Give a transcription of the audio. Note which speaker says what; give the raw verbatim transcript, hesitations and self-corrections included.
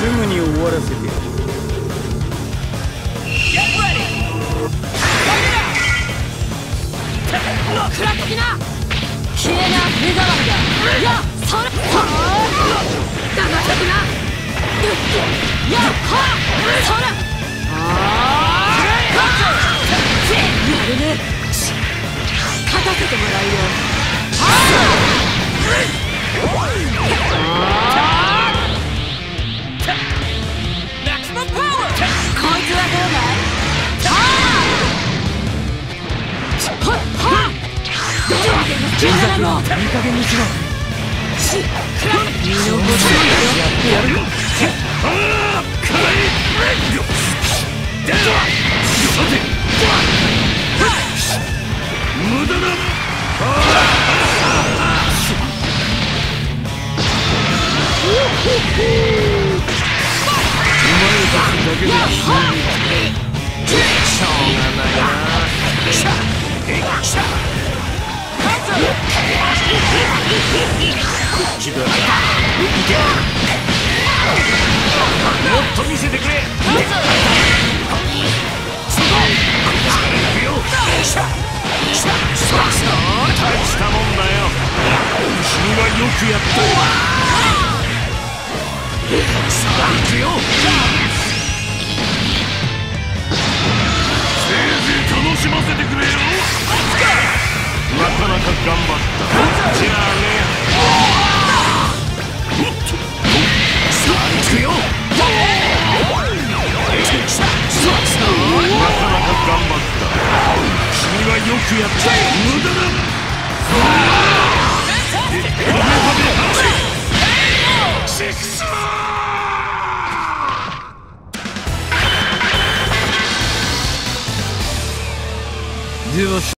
Speaker 1: すぐに終わらせてやる。
Speaker 2: 食らっときな。消えな目障りだ。いやそれはあだがたくな。やっはそれあやるね。勝たせてもらうよ。あこいつはどうだい。あはっはっどう見ても気にならんの。いい加減にしろ。しっくら身のことなんだよ。やってやる。ああかいではさて無駄だ。あお前たちだけでしょうがないな。こっちだ。もっと見せてくれ。そここっちから行くよ。大したもんだよ。君はよくやったよ。さあ行くよ。せいぜい楽しませてくれよ。なかなか頑張った。じゃあね。さあ行くよ。なかなか頑張った。君はよくやった。無駄だ。では